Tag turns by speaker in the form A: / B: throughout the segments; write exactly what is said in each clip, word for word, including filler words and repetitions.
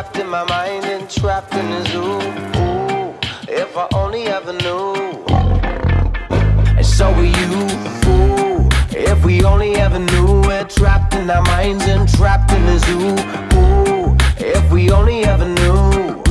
A: trapped in my mind and trapped in the zoo. Ooh, if I only ever knew. And so are you. Ooh, if we only ever knew. We're trapped in our minds and trapped in the zoo. Ooh, if we only ever knew.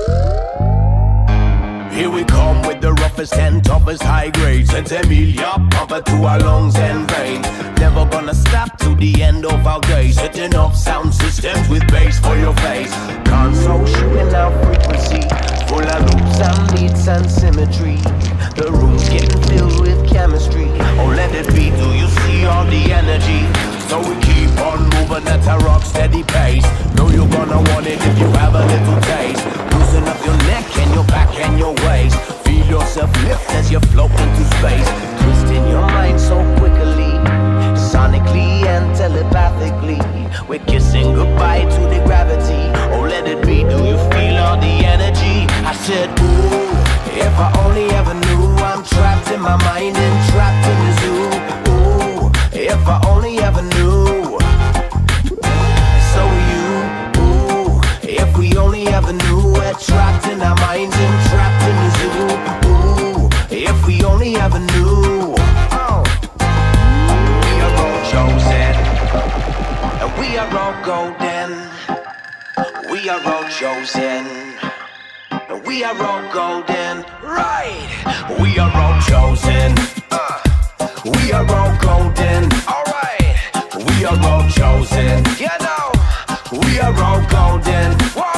A: Here we come with the roughest and toughest high grades. Sent Emilia pumper to our lungs and veins. Never gonna stop to the end of our days. Setting up sound systems with bass for your face. Console shooting out frequency, full of loops and beats and symmetry. The room's getting filled with chemistry. Oh, let it be, do you see all the energy? So we keep on moving at a rock steady pace. Know you're gonna want it if you have a little taste. Loosen up your neck and your back and your waist. Feel yourself lift as you float into space. Twisting your mind so quickly, sonically and telepathically. We're kissing goodbye to the gravity. Oh, let it be, do you feel all the energy? I said, ooh, if I only ever knew. I'm trapped in my mind and trapped in the zoo. Ooh, if I only ever knew. So you, ooh, if we only ever knew. We're trapped in our minds and trapped in the zoo. Ooh, if we only ever knew. Oh. We are all chosen, and we are all golden. We are all chosen, and we are all golden. Right, we are all chosen. Uh, we are all golden. Alright, we are all chosen. You know, we are all golden. What?